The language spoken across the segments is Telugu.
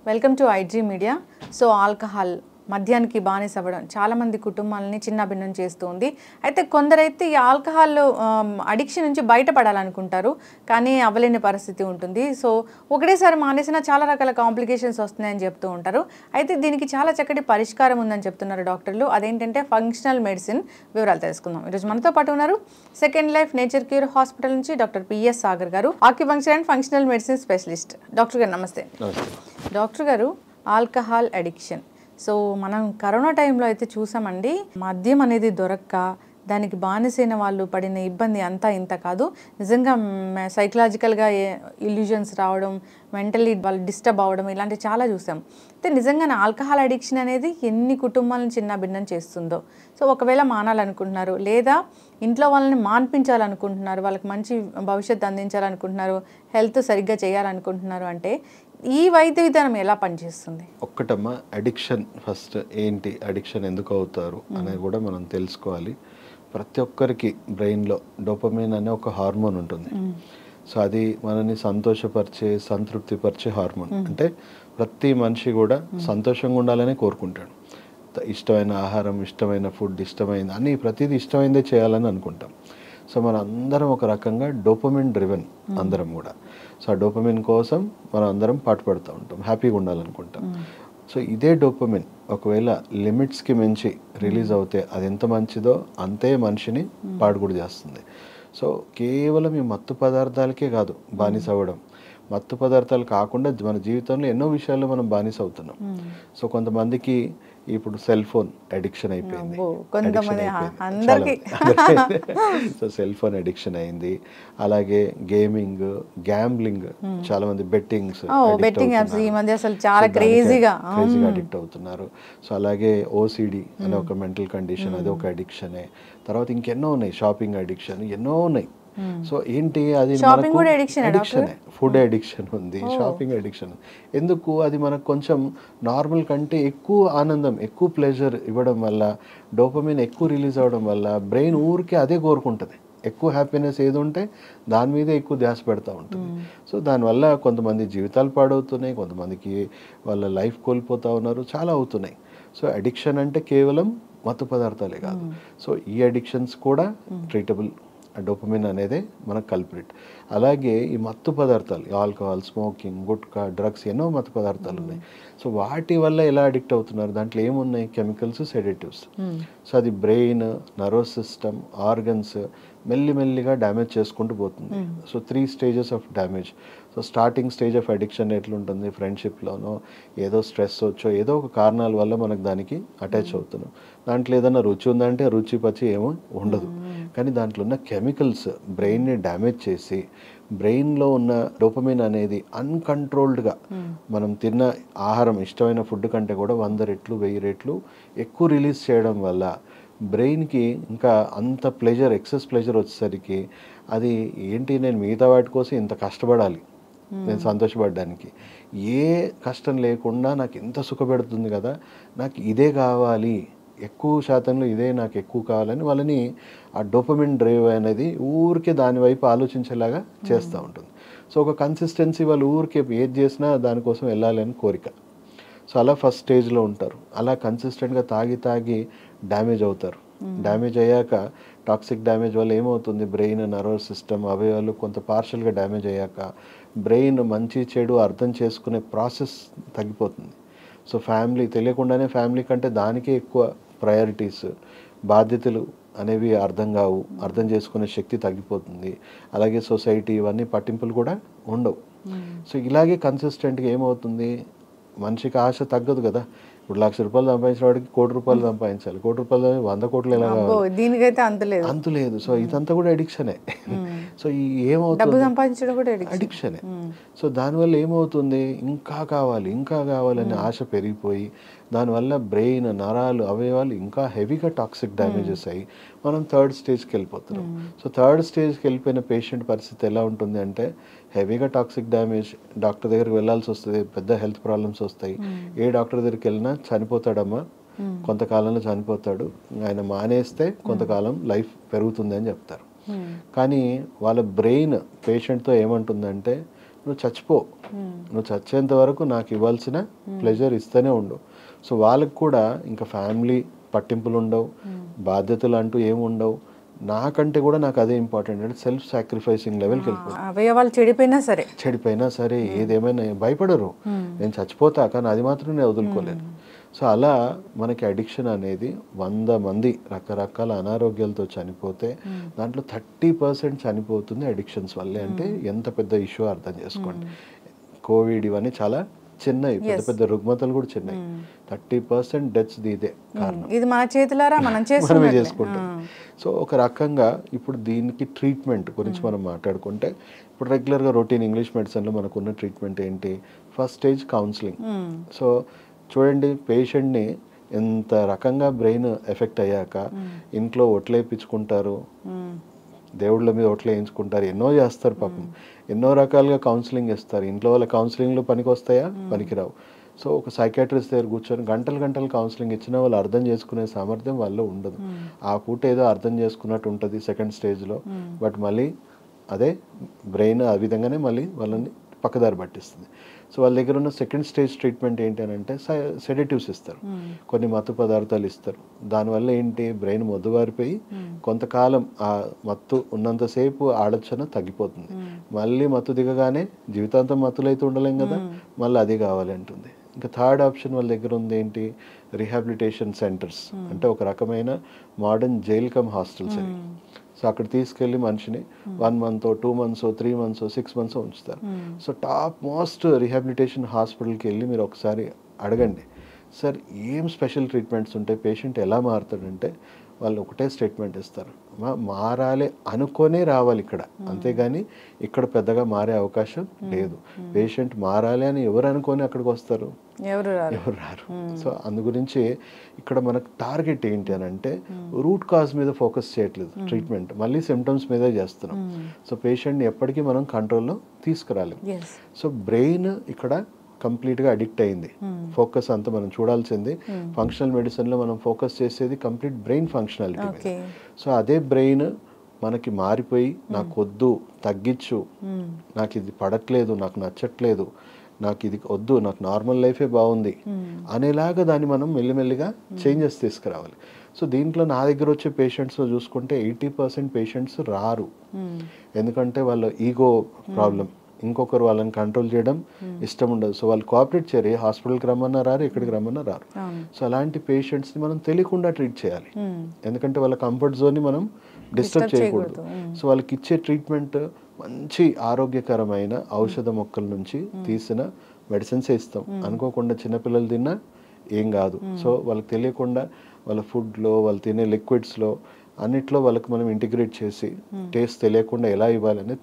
Welcome to IG media. So alcohol మద్యానికి బానిస అవ్వడం చాలామంది కుటుంబాలని చిన్నాభిన్నం చేస్తుంది. అయితే కొందరైతే ఈ ఆల్కహాల్ అడిక్షన్ నుంచి బయటపడాలనుకుంటారు, కానీ అవ్వలేని పరిస్థితి ఉంటుంది. సో ఒకటేసారి మానేసినా చాలా రకాల కాంప్లికేషన్స్ వస్తున్నాయని చెప్తూ ఉంటారు. అయితే దీనికి చాలా చక్కటి పరిష్కారం ఉందని చెప్తున్నారు డాక్టర్లు. అదేంటంటే ఫంక్షనల్ మెడిసిన్. వివరాలు తెలుసుకుందాం. ఈరోజు మనతో పాటు ఉన్నారు second life nature cure hospital నుంచి doctor PS Sagar garu, acupuncture and functional medicine specialist. Doctor గారు నమస్తే. డాక్టర్ గారు, ఆల్కహాల్ అడిక్షన్, సో మనం కరోనా టైంలో అయితే చూసామండి, మద్యం అనేది దొరక్క దానికి బానిసైన వాళ్ళు పడిన ఇబ్బంది అంతా ఇంత కాదు. నిజంగా సైకలాజికల్గా ఇల్యూజన్స్ రావడం, మెంటల్లీ వాళ్ళు డిస్టర్బ్ అవ్వడం, ఇలాంటివి చాలా చూసాం. అయితే నిజంగానే ఆల్కహాల్ అడిక్షన్ అనేది ఎన్ని కుటుంబాలను చిన్న భిన్నం చేస్తుందో. సో ఒకవేళ మానాలనుకుంటున్నారు, లేదా ఇంట్లో వాళ్ళని మాన్పించాలనుకుంటున్నారు, వాళ్ళకి మంచి భవిష్యత్తు అందించాలనుకుంటున్నారు, హెల్త్ సరిగ్గా చేయాలనుకుంటున్నారు అంటే ఈ వైద్య విధానం ఎలా పనిచేస్తుంది? ఒక్కటమ్మా, అడిక్షన్ ఫస్ట్ ఏంటి, అడిక్షన్ ఎందుకు అవుతారు అనేది కూడా మనం తెలుసుకోవాలి. ప్రతి ఒక్కరికి బ్రెయిన్లో డోపమైన్ అనే ఒక హార్మోన్ ఉంటుంది. సో అది మనని సంతోషపరిచే, సంతృప్తిపరిచే హార్మోన్. అంటే ప్రతి మనిషి కూడా సంతోషంగా ఉండాలని కోరుకుంటాడు. ఇష్టమైన ఆహారం, ఇష్టమైన ఫుడ్, ఇష్టమైంది అన్నీ ప్రతిదీ ఇష్టమైందే చేయాలని అనుకుంటాం. సో మన అందరం ఒక రకంగా డోపమైన్ డ్రివెన్ అందరం కూడా. సో ఆ డోపమైన్ కోసం మనం అందరం పాటుపడుతూ ఉంటాం, హ్యాపీగా ఉండాలనుకుంటాం. సో ఇదే డోపమైన్ ఒకవేళ లిమిట్స్కి మించి రిలీజ్ అవుతే అది ఎంత మంచిదో అంతే మనిషిని పాడు కూడా చేస్తుంది. సో కేవలం ఈ మత్తు పదార్థాలకే కాదు బానిస అవ్వడం, మత్తు పదార్థాలు కాకుండా మన జీవితంలో ఎన్నో విషయాల్లో మనం బానిస అవుతున్నాం. సో కొంతమందికి ఇప్పుడు సెల్ ఫోన్ అడిక్షన్ అయిపోయింది. సో సెల్ ఫోన్ అడిక్షన్ అయింది. అలాగే గేమింగ్, గ్యాంబ్లింగ్, చాలా మంది బెట్టింగ్స్ క్రేజీగా అడిక్ట్ అవుతున్నారు. సో అలాగే ఓసిడి అనే ఒక మెంటల్ కండిషన్, అది ఒక అడిక్షనే. తర్వాత ఇంకెన్నో ఉన్నాయి, షాపింగ్ అడిక్షన్, ఎన్నో ఉన్నాయి. సో ఏంటి, అది అడిక్షనే. ఫుడ్ అడిక్షన్ ఉంది, షాపింగ్ అడిక్షన్. ఎందుకు? అది మనకు కొంచెం నార్మల్ కంటే ఎక్కువ ఆనందం, ఎక్కువ ప్లెజర్ ఇవ్వడం వల్ల, డోపమైన్ ఎక్కువ రిలీజ్ అవ్వడం వల్ల బ్రెయిన్ ఊరికే అదే కోరుకుంటుంది. ఎక్కువ హ్యాపీనెస్ ఏది ఉంటే దాని మీదే ఎక్కువ ధ్యాస పెడతా ఉంటుంది. సో దానివల్ల కొంతమంది జీవితాలు పాడవుతున్నాయి, కొంతమందికి వాళ్ళ లైఫ్ కోల్పోతూ ఉన్నారు, చాలా అవుతున్నాయి. సో అడిక్షన్ అంటే కేవలం మత్తు పదార్థాలే కాదు. సో ఈ అడిక్షన్స్ కూడా ట్రీటబుల్. డోపమైన్ అనేది మనకు కల్ప్రిట్. అలాగే ఈ మత్తు పదార్థాలు, ఆల్కహాల్, స్మోకింగ్, గుట్కా, డ్రగ్స్, ఎన్నో మత్తు పదార్థాలు ఉన్నాయి. సో వాటి వల్ల ఎలా అడిక్ట్ అవుతున్నారు? దాంట్లో ఏమున్నాయి? Chemicals, sedatives. సో అది బ్రెయిన్, నర్వస్ సిస్టమ్, ఆర్గన్స్ మెల్లిమెల్లిగా డ్యామేజ్ చేసుకుంటూ పోతుంది. So 3 stages of damage. So starting stage of addiction ఎట్లుంటుంది? ఫ్రెండ్షిప్లోనో ఏదో స్ట్రెస్ వచ్చో ఏదో ఒక కారణాల వల్ల మనకు దానికి అటాచ్ అవుతున్నాం. దాంట్లో ఏదైనా రుచి ఉందంటే రుచి పచ్చి ఏమో ఉండదు, కానీ దాంట్లో ఉన్న కెమికల్స్ బ్రెయిన్ని డ్యామేజ్ చేసి బ్రెయిన్లో ఉన్న డోపమైన్ అనేది అన్కంట్రోల్డ్గా మనం తిన్న ఆహారం, ఇష్టమైన ఫుడ్ కంటే కూడా 100 రెట్లు 1000 రెట్లు ఎక్కువ రిలీజ్ చేయడం వల్ల బ్రెయిన్కి ఇంకా అంత ప్లెజర్, ఎక్సెస్ ప్లెజర్ వచ్చేసరికి అది ఏంటి, నేను మిగతా వాటి కోసం ఇంత కష్టపడాలి నేను సంతోషపడడానికి, ఏ కష్టం లేకుండా నాకు ఎంత సుఖపెడుతుంది కదా, నాకు ఇదే కావాలి, ఎక్కువ శాతంలో ఇదే నాకు ఎక్కువ కావాలని వాళ్ళని ఆ డోపమైన్ డ్రైవ్ అనేది ఊరికే దాని వైపు ఆలోచించేలాగా చేస్తూ ఉంటుంది. సో ఒక కన్సిస్టెన్సీ, వాళ్ళు ఊరికే ఏది చేసినా దానికోసం వెళ్ళాలని కోరిక. సో అలా ఫస్ట్ స్టేజ్లో ఉంటారు. అలా కన్సిస్టెంట్గా తాగి డ్యామేజ్ అవుతారు. డ్యామేజ్ అయ్యాక టాక్సిక్ డ్యామేజ్ వల్ల ఏమవుతుంది? బ్రెయిన్, నర్వస్ సిస్టమ్, అవయవాలు కొంత పార్షల్గా డ్యామేజ్ అయ్యాక బ్రెయిన్ మంచి చెడు అర్థం చేసుకునే ప్రాసెస్ తగ్గిపోతుంది. సో ఫ్యామిలీ తెలియకుండానే ఫ్యామిలీ కంటే దానికే ఎక్కువ ప్రయారిటీస్, బాధ్యతలు అనేవి అర్థం కావు, అర్థం చేసుకునే శక్తి తగ్గిపోతుంది. అలాగే సొసైటీ, ఇవన్నీ పట్టింపులు కూడా ఉండవు. సో ఇలాగే కన్సిస్టెంట్గా ఏమవుతుంది, మనిషికి ఆశ తగ్గదు కదా. ఇప్పుడు 1,00,000 రూపాయలు సంపాదించిన వాడికి 1,00,00,000 రూపాయలు సంపాదించాలి. 1,00,00,000 రూపాయలు 100 కోట్లు ఎలా కావాలి? దీనికైతే అంత లేదు. సో ఇదంతా కూడా అడిక్షనే. సో ఏమవుతుంది? అడిక్షనే. సో దానివల్ల ఏమవుతుంది, ఇంకా కావాలని ఆశ పెరిగిపోయి దానివల్ల బ్రెయిన్, నరాలు, అవయవాలు ఇంకా హెవీగా టాక్సిక్ డ్యామేజెస్ అయ్యి మనం 3rd స్టేజ్కి వెళ్ళిపోతున్నాం. సో 3rd స్టేజ్కి వెళ్ళిపోయిన పేషెంట్ పరిస్థితి ఎలా ఉంటుంది అంటే, హెవీగా టాక్సిక్ డ్యామేజ్, డాక్టర్ దగ్గరికి వెళ్ళాల్సి వస్తుంది, పెద్ద హెల్త్ ప్రాబ్లమ్స్ వస్తాయి. ఏ డాక్టర్ దగ్గరికి వెళ్ళినా చనిపోతాడమ్మా, కొంతకాలంలో చనిపోతాడు, ఆయన మానేస్తే కొంతకాలం లైఫ్ పెరుగుతుంది అని చెప్తారు. కానీ వాళ్ళ బ్రెయిన్ పేషెంట్తో ఏమంటుందంటే, నువ్వు చచ్చిపో, నువ్వు చచ్చేంత వరకు నాకు ఇవ్వాల్సిన ప్లెజర్ ఇస్తూనే ఉండు. సో వాళ్ళకి కూడా ఇంకా ఫ్యామిలీ పట్టింపులు ఉండవు, బాధ్యతలు అంటూ ఏమి ఉండవు. నాకంటే కూడా నాకు అదే ఇంపార్టెంట్ అంటే సెల్ఫ్ సాక్రిఫైసింగ్ లెవెల్కి వెళ్ళిపోతుంది. అవయవాలు చెడిపోయినా సరే ఏదేమైనా భయపడరు, నేను చచ్చిపోతా కానీ అది మాత్రం నేను వదులుకోలేను. సో అలా మనకి అడిక్షన్ అనేది 100 మంది రకరకాల అనారోగ్యాలతో చనిపోతే దాంట్లో 30% చనిపోతుంది అడిక్షన్స్ వల్లే. అంటే ఎంత పెద్ద ఇష్యూ అర్థం చేసుకోండి. కోవిడ్ ఇవన్నీ చాలా చిన్నవి, పెద్ద పెద్ద రుగ్మతలు కూడా చిన్నవి. 30% డెత్స్ ఇదే కారణం. ఇది మన చేతులారా మనమే చేసుకుంటాం. సో ఒక రకంగా ఇప్పుడు దీనికి ట్రీట్మెంట్ గురించి మనం మాట్లాడుకుంటే, ఇప్పుడు రెగ్యులర్గా రొటీన్ ఇంగ్లీష్ మెడిసిన్లో మనకున్న ట్రీట్మెంట్ ఏంటి? First stage counselling. సో చూడండి, పేషెంట్ని ఎంత రకంగా బ్రెయిన్ ఎఫెక్ట్ అయ్యాక ఇంట్లో ఒట్లేపించుకుంటారు, దేవుళ్ళ మీద ఒట్లు వేయించుకుంటారు, ఎన్నో చేస్తారు పాపం, ఎన్నో రకాలుగా కౌన్సిలింగ్ ఇస్తారు. ఇంట్లో వాళ్ళ కౌన్సిలింగ్లు పనికి వస్తాయా? పనికిరావు. సో ఒక సైకాట్రిస్ట్ దగ్గర కూర్చొని గంటలు కౌన్సిలింగ్ ఇచ్చినా వాళ్ళు అర్థం చేసుకునే సామర్థ్యం వాళ్ళు ఉండదు. ఆ పూట ఏదో అర్థం చేసుకున్నట్టు ఉంటుంది సెకండ్ స్టేజ్లో, బట్ మళ్ళీ అదే బ్రెయిన్ ఆ విధంగానే మళ్ళీ వాళ్ళని పక్కదారి పట్టిస్తుంది. సో వాళ్ళ దగ్గర ఉన్న సెకండ్ స్టేజ్ ట్రీట్మెంట్ ఏంటి అని అంటే సెడేటివ్స్ ఇస్తారు, కొన్ని మత్తు పదార్థాలు ఇస్తారు. దానివల్ల ఏంటి, బ్రెయిన్ మొద్దుబారిపోయి కొంతకాలం ఆ మత్తు ఉన్నంతసేపు ఆలోచన తగ్గిపోతుంది. మళ్ళీ మత్తు దిగగానే జీవితాంతం మత్తులైతే ఉండలేం కదా, మళ్ళీ అది కావాలి అంటుంది. ఇంకా థర్డ్ ఆప్షన్ వాళ్ళ దగ్గర ఉంది ఏంటి, రిహాబిలిటేషన్ సెంటర్స్. అంటే ఒక రకమైన మోడర్న్ జైల్ కమ్ హాస్టల్స్ అవి. సో అక్కడ తీసుకెళ్ళి మనిషిని 1 month, 2 months, 3 months, 6 months ఉంచుతారు. సో టాప్ మోస్ట్ రిహాబిలిటేషన్ హాస్పిటల్కి వెళ్ళి మీరు ఒకసారి అడగండి, సార్ ఏం స్పెషల్ ట్రీట్మెంట్స్ ఉంటాయి, పేషెంట్ ఎలా మారుతాడంటే వాళ్ళు ఒకటే స్టేట్మెంట్ ఇస్తారు, మారాలి అనుకోనే రావాలి ఇక్కడ, అంతేగాని ఇక్కడ పెద్దగా మారే అవకాశం లేదు. పేషెంట్ మారాలి అని ఎవరు అనుకొని అక్కడికి వస్తారు? ఎవరు రారు. సో అందు గురించి ఇక్కడ మనకు టార్గెట్ ఏంటి అని అంటే రూట్ కాజ్ మీద ఫోకస్ చేయట్లేదు ట్రీట్మెంట్, మళ్ళీ సిమ్టమ్స్ మీదే చేస్తున్నాం. సో పేషెంట్ని ఎప్పటికీ మనం కంట్రోల్లో తీసుకురాలేం. సో బ్రెయిన్ ఇక్కడ కంప్లీట్గా అడిక్ట్ అయింది. ఫోకస్ అంతా మనం చూడాల్సింది ఫంక్షనల్ మెడిసిన్లో మనం ఫోకస్ చేసేది కంప్లీట్ బ్రెయిన్ ఫంక్షనాలిటీ మీద. సో అదే బ్రెయిన్ మనకి మారిపోయి నాకు వద్దు, తగ్గించు, నాకు ఇది పడట్లేదు, నాకు నచ్చట్లేదు, నాకు ఇది వద్దు, నాకు నార్మల్ లైఫే బాగుంది అనేలాగా దాన్ని మనం మెల్లిమెల్లిగా చేంజెస్ తీసుకురావాలి. సో దీంట్లో నా దగ్గర వచ్చే పేషెంట్స్లో చూసుకుంటే 80% పేషెంట్స్ రారు, ఎందుకంటే వాళ్ళ ఈగో ప్రాబ్లం, ఇంకొకరు వాళ్ళని కంట్రోల్ చేయడం ఇష్టం ఉండదు. సో వాళ్ళు కోఆపరేట్ చేయరు, హాస్పిటల్కి రమ్మన్నా రారు, ఎక్కడికి రమ్మన్నా రారు. సో అలాంటి పేషెంట్స్ని మనం తెలియకుండా ట్రీట్ చేయాలి, ఎందుకంటే వాళ్ళ కంఫర్ట్ జోన్ని మనం డిస్టర్బ్ చేయకూడదు. సో వాళ్ళకి ఇచ్చే ట్రీట్మెంట్ మంచి ఆరోగ్యకరమైన ఔషధ మొక్కల నుంచి తీసిన మెడిసిన్సే ఇస్తాం. అనుకోకుండా చిన్నపిల్లలు తిన్నా ఏం కాదు. సో వాళ్ళకి తెలియకుండా వాళ్ళ ఫుడ్లో, వాళ్ళు తినే లిక్విడ్స్లో అన్నిట్లో వాళ్ళకి మనం ఇంటిగ్రేట్ చేసి టేస్ట్ తెలియకుండా ఎలా ఇవ్వాలనేది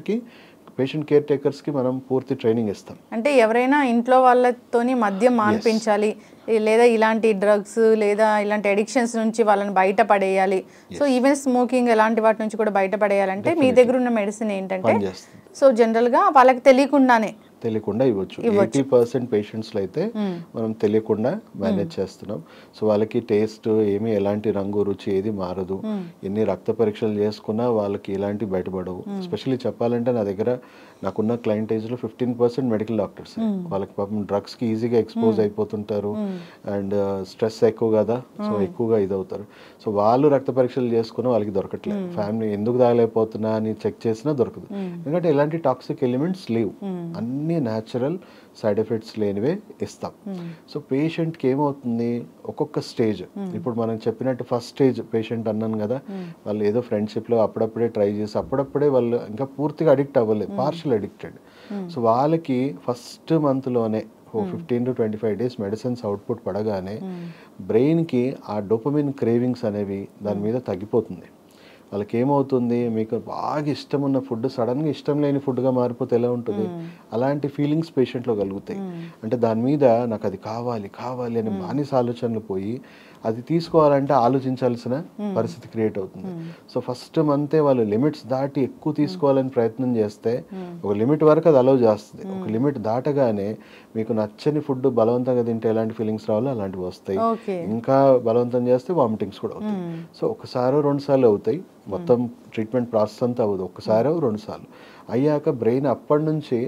పేషెంట్ కేర్ టేకర్స్కి మనం పూర్తి ట్రైనింగ్ ఇస్తాం. అంటే ఎవరైనా ఇంట్లో వాళ్ళతోని మద్యం మాన్పించాలి, లేదా ఇలాంటి డ్రగ్స్ లేదా ఇలాంటి అడిక్షన్స్ నుంచి వాళ్ళని బయటపడేయాలి, సో ఈవెన్ స్మోకింగ్ ఎలాంటి వాటి నుంచి కూడా బయటపడేయాలంటే మీ దగ్గర ఉన్న మెడిసిన్ ఏంటంటే సో జనరల్గా వాళ్ళకి తెలియకుండా ఇవ్వచ్చు. 80% పేషెంట్స్లో అయితే మనం తెలియకుండా మేనేజ్ చేస్తున్నాం. సో వాళ్ళకి టేస్ట్ ఏమి, ఎలాంటి రంగు, రుచి ఏది మారదు. ఎన్ని రక్త పరీక్షలు చేసుకున్నా వాళ్ళకి ఎలాంటి బయటపడవు. ఎస్పెషల్లీ చెప్పాలంటే నా దగ్గర నాకున్న క్లయింటేజ్లో 15% మెడికల్ డాక్టర్స్. వాళ్ళకి పాపం డ్రగ్స్కి ఈజీగా ఎక్స్పోజ్ అయిపోతుంటారు అండ్ స్ట్రెస్ ఎక్కువ కదా, సో ఎక్కువగా ఇదవుతారు. సో వాళ్ళు రక్త పరీక్షలు చేసుకున్నా వాళ్ళకి దొరకట్లేదు. ఫ్యామిలీ ఎందుకు తాగలేకపోతున్నా అని చెక్ చేసినా దొరకదు, ఎందుకంటే ఎలాంటి టాక్సిక్ ఎలిమెంట్స్ లేవు, అన్ని న్యాచురల్ సైడ్ ఎఫెక్ట్స్ లేనివే ఇస్తాం. సో పేషెంట్కి ఏమవుతుంది, ఒక్కొక్క స్టేజ్, ఇప్పుడు మనం చెప్పినట్టు ఫస్ట్ స్టేజ్ పేషెంట్ అన్నాను కదా, వాళ్ళు ఏదో ఫ్రెండ్షిప్లో అప్పుడప్పుడే ట్రై చేసి అప్పుడప్పుడే వాళ్ళు ఇంకా పూర్తిగా అడిక్ట్ అవ్వలేదు, పార్షియల్ అడిక్టెడ్. సో వాళ్ళకి ఫస్ట్ మంత్లోనే 15 to 25 days మెడిసిన్స్ అవుట్పుట్ పడగానే బ్రెయిన్కి ఆ డోపమిన్ క్రేవింగ్స్ అనేవి దాని మీద తగ్గిపోతుంది. వాళ్ళకి ఏమవుతుంది, మీకు బాగా ఇష్టం ఉన్న ఫుడ్ సడన్గా ఇష్టం లేని ఫుడ్గా మారిపోతే ఎలా ఉంటుంది, అలాంటి ఫీలింగ్స్ పేషెంట్లో కలుగుతాయి. అంటే దాని మీద నాకు అది కావాలి అని బానిస ఆలోచనలు పోయి అది తీసుకోవాలంటే ఆలోచించాల్సిన పరిస్థితి క్రియేట్ అవుతుంది. సో ఫస్ట్ మంతే వాళ్ళు లిమిట్స్ దాటి ఎక్కువ తీసుకోవాలని ప్రయత్నం చేస్తే ఒక లిమిట్ వరకు అది అలౌ చేస్తుంది. ఒక లిమిట్ దాటగానే మీకు నచ్చని ఫుడ్ బలవంతంగా తింటే ఎలాంటి ఫీలింగ్స్ రావాలో అలాంటివి వస్తాయి. ఇంకా బలవంతం చేస్తే వామిటింగ్స్ కూడా అవుతాయి. సో ఒకసారో 2 సార్లు అవుతాయి, మొత్తం ట్రీట్మెంట్ ప్రాసెస్ అంతా అవ్వదు, ఒక్కసారో 2 సార్లు అయ్యాక బ్రెయిన్ అప్పటి నుంచి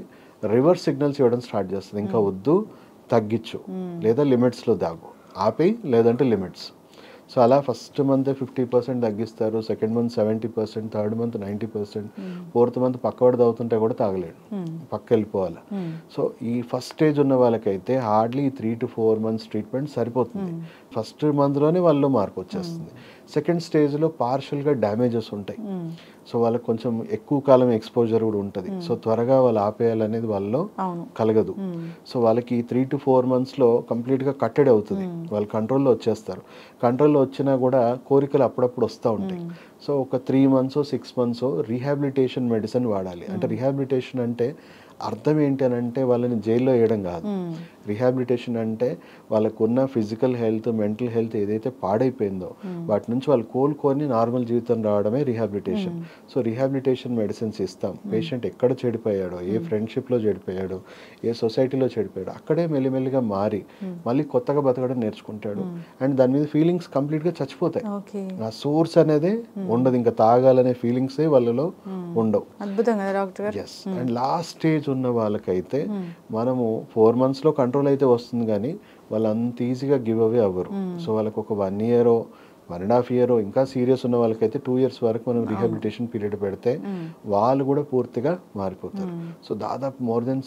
రివర్స్ సిగ్నల్స్ ఇవ్వడం స్టార్ట్ చేస్తుంది. ఇంకా వద్దు, తగ్గించు, లేదా లిమిట్స్లో దాగు, ఆపి లేదంటే లిమిట్స్. సో అలా ఫస్ట్ మంత్ 50% తగ్గిస్తారు, second month 70%, third month 90%, fourth month పక్కవాడు తాగుతుంటే కూడా తాగలేడు, పక్క వెళ్ళిపోవాలి. సో ఈ ఫస్ట్ స్టేజ్ ఉన్న వాళ్ళకైతే హార్డ్లీ 3 to 4 months ట్రీట్మెంట్ సరిపోతుంది. ఫస్ట్ మంత్లోనే వాళ్ళు మార్పు వచ్చేస్తుంది. సెకండ్ స్టేజ్లో పార్షియల్గా డ్యామేజెస్ ఉంటాయి. సో వాళ్ళకి కొంచెం ఎక్కువ కాలం ఎక్స్పోజర్ కూడా ఉంటుంది. సో త్వరగా వాళ్ళు ఆపేయాలనేది వాళ్ళలో కలగదు. సో వాళ్ళకి 3 to 4 monthsలో కంప్లీట్గా కట్టడి అవుతుంది, వాళ్ళు కంట్రోల్లో వచ్చేస్తారు. కంట్రోల్లో వచ్చినా కూడా కోరికలు అప్పుడప్పుడు వస్తూ ఉంటాయి. సో ఒక 3 months 6 months రీహాబిలిటేషన్ మెడిసిన్ వాడాలి. అంటే రీహాబిలిటేషన్ అంటే అర్థం ఏంటి అని అంటే వాళ్ళని జైల్లో వేయడం కాదు. రీహాబిలిటేషన్ అంటే వాళ్ళకున్న ఫిజికల్ హెల్త్, మెంటల్ హెల్త్ ఏదైతే పాడైపోయిందో వాటి నుంచి వాళ్ళు కోలుకొని నార్మల్ జీవితం రావడమే రీహాబిలిటేషన్. సో రీహాబిలిటేషన్ మెడిసిన్స్ ఇస్తాం. పేషెంట్ ఎక్కడ చెడిపోయాడో, ఏ ఫ్రెండ్షిప్లో చెడిపోయాడో, ఏ సొసైటీలో చెడిపోయాడో అక్కడే మెల్లిమెల్లిగా మారి మళ్ళీ కొత్తగా బతకడం నేర్చుకుంటాడు. అండ్ దాని మీద ఫీలింగ్స్ కంప్లీట్గా చచ్చిపోతాయి. ఆ సోర్స్ అనేది ఉండదు, ఇంకా తాగాలనే ఫీలింగ్సే వాళ్ళలో ఉండవు. ఎస్. అండ్ లాస్ట్ స్టేజ్ ఉన్న వాళ్ళకైతే మనము 4 monthsలో కంట్రోల్ అయితే వస్తుంది, కానీ వాళ్ళు అంత ఈజీగా గివ్ అవే అవ్వరు. సో వాళ్ళకి ఒక 1 year 1.5 year ఇంకా సీరియస్ ఉన్న వాళ్ళకైతే 2 years వరకు మనం రీహాబిలిటేషన్ పీరియడ్ పెడితే వాళ్ళు కూడా పూర్తిగా మారిపోతారు. సో దాదాపు మోర్ దెన్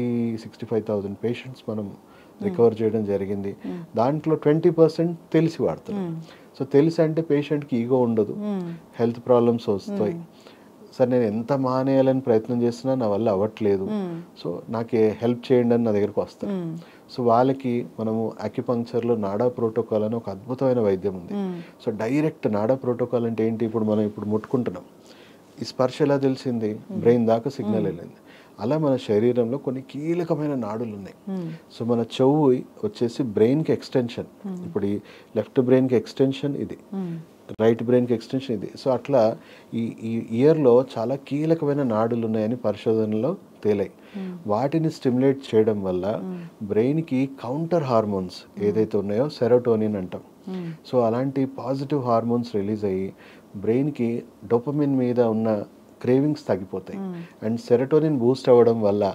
60-65,000 పేషెంట్స్ మనం రికవర్ చేయడం జరిగింది. దాంట్లో 20% తెలిసి వాడుతున్నాం. సో తెలిసి అంటే పేషెంట్కి ఈగో ఉండదు, హెల్త్ ప్రాబ్లమ్స్ వస్తాయి, సార్ నేను ఎంత మానేయాలని ప్రయత్నం చేసినా నా వల్ల అవ్వట్లేదు, సో నాకు హెల్ప్ చేయండి అని నా దగ్గరకు వస్తారు. సో వాళ్ళకి మనము అక్యుపంక్చర్లో నాడా ప్రోటోకాల్ అని ఒక అద్భుతమైన వైద్యం ఉంది. సో డైరెక్ట్ నాడా ప్రోటోకాల్ అంటే ఏంటి, ఇప్పుడు మనం ముట్టుకుంటున్నాం, ఈ స్పర్శ ఎలా తెలిసింది, బ్రెయిన్ దాకా సిగ్నల్ వెళ్ళింది. అలా మన శరీరంలో కొన్ని కీలకమైన నాడులు ఉన్నాయి. సో మన చెవు వచ్చేసి బ్రెయిన్కి ఎక్స్టెన్షన్. ఇప్పుడు ఈ లెఫ్ట్ బ్రెయిన్కి ఎక్స్టెన్షన్ ఇది, రైట్ బ్రెయిన్కి ఎక్స్టెన్షన్ ఇది. సో అట్లా ఈ ఇయర్లో చాలా కీలకమైన నాడులు ఉన్నాయని పరిశోధనలో తేలాయి. వాటిని స్టిమ్యులేట్ చేయడం వల్ల బ్రెయిన్కి కౌంటర్ హార్మోన్స్ ఏదైతే ఉన్నాయో సెరోటోనిన్ అంటాం. సో అలాంటి పాజిటివ్ హార్మోన్స్ రిలీజ్ అయ్యి బ్రెయిన్కి డోపమిన్ మీద ఉన్న క్రేవింగ్స్ తగ్గిపోతాయి. అండ్ సెరోటోనిన్ బూస్ట్ అవ్వడం వల్ల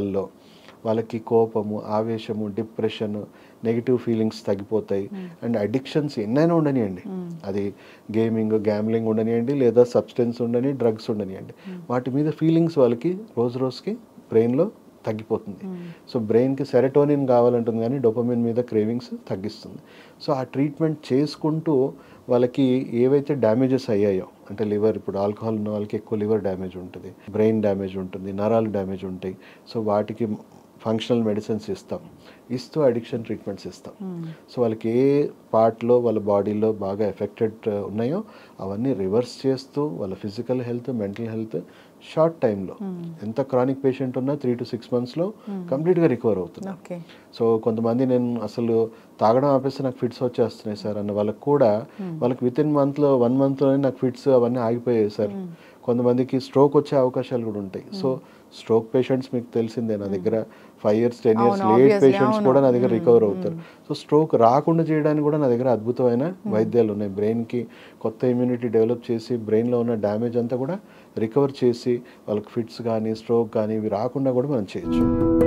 వాళ్ళకి కోపము, ఆవేశము, డిప్రెషన్, నెగిటివ్ ఫీలింగ్స్ తగ్గిపోతాయి. అండ్ అడిక్షన్స్ ఎన్నైనా ఉండనియండి, అది గేమింగ్, గ్యామ్లింగ్ ఉండనియండి, లేదా సబ్స్టెన్స్ ఉండని, డ్రగ్స్ ఉండనియండి, వాటి మీద ఫీలింగ్స్ వాళ్ళకి రోజు రోజుకి బ్రెయిన్లో తగ్గిపోతుంది. సో బ్రెయిన్కి సెరోటోనిన్ కావాలంటుంది కానీ డోపమిన్ మీద క్రేవింగ్స్ తగ్గిస్తుంది. సో ఆ ట్రీట్మెంట్ చేసుకుంటూ వాళ్ళకి ఏవైతే డ్యామేజెస్ అయ్యాయో, అంటే లివర్, ఇప్పుడు ఆల్కహాల్ ఉన్న వాళ్ళకి ఎక్కువ లివర్ డ్యామేజ్ ఉంటుంది, బ్రెయిన్ డ్యామేజ్ ఉంటుంది, నరాలు డ్యామేజ్ ఉంటాయి. సో వాటికి ఫంక్షనల్ మెడిసిన్స్ ఇస్తూ అడిక్షన్ ట్రీట్మెంట్స్ ఇస్తాం. సో వాళ్ళకి ఏ పార్ట్లో వాళ్ళ బాడీలో బాగా ఎఫెక్టెడ్ ఉన్నాయో అవన్నీ రివర్స్ చేస్తూ వాళ్ళ physical health, mental health short టైంలో, ఎంత క్రానిక్ పేషెంట్ ఉన్నా 3 to 6 monthsలో కంప్లీట్గా రికవర్ అవుతున్నారు. సో కొంతమంది నేను అసలు తాగడం ఆపేస్తే నాకు ఫిట్స్ వచ్చేస్తున్నాయి సార్ అన్న వాళ్ళకి కూడా వాళ్ళకి వితిన్ 1 monthలోనే నాకు ఫిట్స్ అవన్నీ ఆగిపోయాయి సార్. కొంతమందికి స్ట్రోక్ వచ్చే అవకాశాలు కూడా ఉంటాయి. సో స్ట్రోక్ పేషెంట్స్ మీకు తెలిసిందే, నా దగ్గర 5 years 10 years లేట్ పేషెంట్స్ కూడా నా దగ్గర రికవర్ అవుతారు. సో స్ట్రోక్ రాకుండా చేయడానికి కూడా నా దగ్గర అద్భుతమైన వైద్యాలు ఉన్నాయి. బ్రెయిన్కి కొత్త ఇమ్యూనిటీ డెవలప్ చేసి బ్రెయిన్లో ఉన్న డ్యామేజ్ అంతా కూడా రికవర్ చేసి వాళ్ళకి ఫిట్స్ కానీ స్ట్రోక్ కానీ ఇవి రాకుండా కూడా మనం చేయొచ్చు.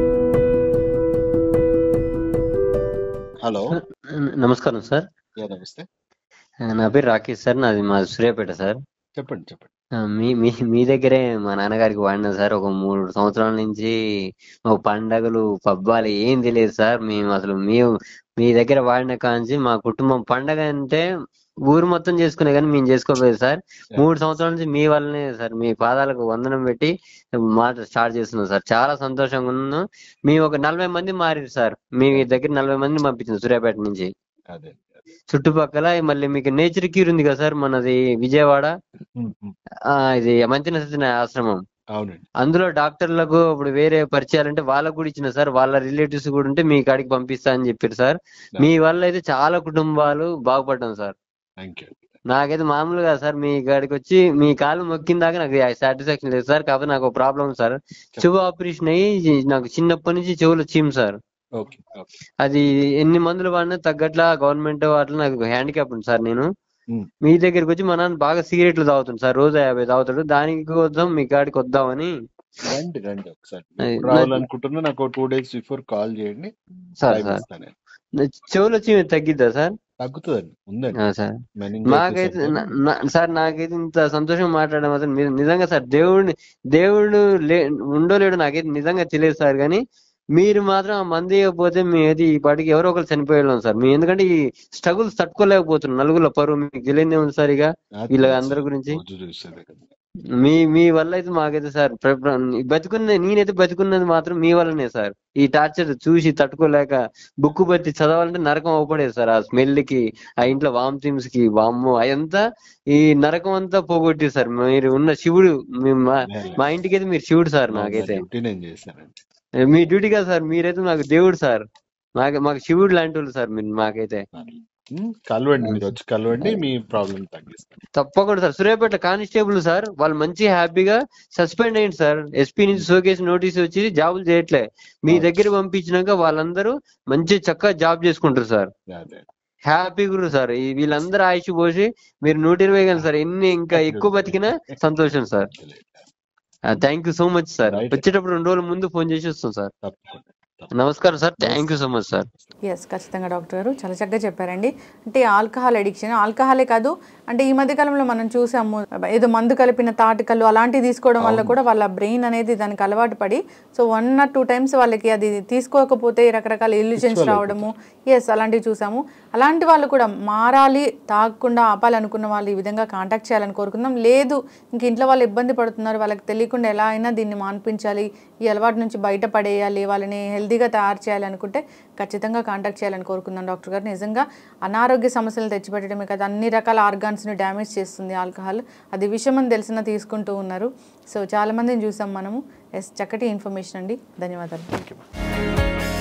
హలో, నమస్కారం సార్. నమస్తే, నా పేరు రాకేష్ సార్, నాది మా సూర్యాపేట సార్. చెప్పండి. మీ దగ్గరే మా నాన్నగారికి వాడినా సార్. ఒక 3 సంవత్సరాల నుంచి మాకు పండగలు, పబ్బాలు ఏం తెలియదు సార్. మేము అసలు మీ దగ్గర వాడిన కాంచి మా కుటుంబం పండగ అంటే ఊరు మొత్తం చేసుకునే కానీ మేము చేసుకోలేదు సార్. 3 సంవత్సరాల నుంచి మీ వల్లనే సార్, మీ పాదాలకు వందనం పెట్టి మాట స్టార్ట్ చేస్తున్నాం సార్. చాలా సంతోషంగా ఉన్నాం. మేము ఒక 40 మంది మారారు సార్. మీ దగ్గర 40 మందిని పంపించింది సూర్యాపేట నుంచి. చుట్టుపక్కల మళ్ళీ మీకు నేచర్ క్యూర్ ఉంది కదా సార్, మనది విజయవాడ, ఇది మంచిన సత్యన ఆశ్రమం. అందులో డాక్టర్లకు ఇప్పుడు వేరే పరిచయాలంటే వాళ్ళకు కూడా ఇచ్చిన సార్. వాళ్ళ రిలేటివ్స్ కూడా ఉంటే మీ కాడికి పంపిస్తా అని చెప్పారు సార్. మీ వల్ల అయితే చాలా కుటుంబాలు బాగుపడ్డాం సార్. నాకైతే మామూలుగా సార్ మీ కాడికి వచ్చి మీ కాలు మొక్కిన దాకా నాకు సాటిస్ఫాక్షన్ లేదు సార్. కాకపోతే నాకు ప్రాబ్లం సార్, చెవు ఆపరేషన్ అయ్యి నాకు చిన్నప్పటి నుంచి చెవులు చీమ్ సార్. అది ఎన్ని మందులు వాడినా తగ్గట్లా గవర్నమెంట్ అట్లా నాకు హ్యాండిక్యాప్ ఉంది సార్. నేను మీ దగ్గరికి వచ్చి మా నాన్న బాగా సిగరెట్లు తాగుతుంది సార్, రోజు 50 తాగుతాడు. దానికి కోసం మీ కాడికి వద్దామని రండి రండి ఒకసారి ఎప్పుడు రావాలనుకుంటున్నా నాకు 2 days బిఫోర్ కాల్ చేయండి, సార్ టైం సార్ ఇస్తాను. చెవులు వచ్చి తగ్గిద్దా సార్? తగ్గుతుందండి, ఉందండి సార్ మెనింజైటిస్ నాకైతే అంటే. సార్ నాకైతే ఇంత సంతోషం మాట్లాడడం అసలు మీరు నిజంగా సార్ దేవుడు ఉండో లేడు నాకైతే నిజంగా తెలియదు సార్. కానీ మీరు మాత్రం ఆ మంది ఇవ్వకపోతే మేమైతే ఈ పాటికి ఎవరో ఒకరు చనిపోయేళ్ళం సార్. మేము ఎందుకంటే ఈ స్ట్రగుల్స్ తట్టుకోలేకపోతున్నాం. నలుగురిలో పరువు మీకు తెలియదే ఉంది సార్. ఇక వీళ్ళ అందరి గురించి రోజు చూసేదే కదా. మీ వల్ల అయితే మాకైతే సార్ నేనైతే బతుకున్నది మాత్రం మీ వల్లనే సార్. ఈ టార్చర్ చూసి తట్టుకోలేక బుక్ బట్టి చదవాలంటే నరకం అవపడేది సార్. ఆ స్మెల్ కి, ఆ ఇంట్లో వామ్థిమ్స్ కి, వామ్మో అదంతా ఈ నరకం అంతా పోగొట్టి సార్. మీరు ఉన్న శివుడు మా ఇంటికి అయితే మీరు శివుడు సార్. నాకైతే డ్యూటీ నేను చేశానండి. మీ డ్యూటీ కాదు సార్, మీరైతే నాకు దేవుడు సార్. మాకు శివుడు లాంటి వాళ్ళు సార్ మీరు. మాకైతే కలవండి, మీరు వచ్చి కలవండి, మీ ప్రాబ్లం తగ్గిస్తాను తప్పకుండా సార్. సూర్యాపేట కానిస్టేబుల్ సార్, వాళ్ళు మంచి హ్యాపీగా సస్పెండ్ అయ్యింది సార్. ఎస్పీ నుంచి షోకేస్ నోటీస్ వచ్చి జాబులు చేయట్లే. మీ దగ్గర పంపించినాక వాళ్ళందరూ మంచి చక్కగా జాబ్ చేసుకుంటారు సార్. హ్యాపీ గురు సార్. వీళ్ళందరూ ఆయుష్ పోసి మీరు 120 కానీ సార్. ఎన్ని ఇంకా ఎక్కువ బతికినా సంతోషం sir. Thank you so much sir. వచ్చేటప్పుడు 2 రోజుల ముందు ఫోన్ చేసి వస్తాం సార్. తప్పకుండా. నమస్కారం sir. Thank you so much sir. Yes, ఖచ్చితంగా డాక్టర్ గారు చాలా చక్కగా చెప్పారండి. అంటే ఆల్కహాల్ అడిక్షన్, ఆల్కహాలే కాదు, అంటే ఈ మధ్యకాలంలో మనం చూసాము ఏదో మందు కలిపిన తాటికలు అలాంటివి తీసుకోవడం వల్ల కూడా వాళ్ళ బ్రెయిన్ అనేది దానికి అలవాటు పడి, సో 1 or 2 times వాళ్ళకి అది తీసుకోకపోతే రకరకాల ఇల్యూజన్స్ రావడము, ఎస్ అలాంటివి చూసాము. అలాంటి వాళ్ళు కూడా మారాలి, తాగకుండా ఆపాలనుకున్న వాళ్ళు ఈ విధంగా కాంటాక్ట్ చేయాలని కోరుకుందాం. లేదు ఇంక ఇంట్లో వాళ్ళు ఇబ్బంది పడుతున్నారు, వాళ్ళకి తెలియకుండా ఎలా అయినా దీన్ని మాన్పించాలి, ఈ అలవాటు నుంచి బయటపడేయాలి, వాళ్ళని హెల్తీగా తయారు చేయాలి అనుకుంటే ఖచ్చితంగా కాంటాక్ట్ చేయాలని కోరుకుందాం డాక్టర్ గారు. నిజంగా అనారోగ్య సమస్యలు తెచ్చిపెట్టడమే కదా, అన్ని రకాల ఆర్గాన్స్ని డ్యామేజ్ చేస్తుంది ఆల్కహాల్. అది విషయం అని తెలిసినా తీసుకుంటూ ఉన్నారు. సో చాలామందిని చూసాం మనము. ఎస్, చక్కటి ఇన్ఫర్మేషన్ అండి. ధన్యవాదాలు.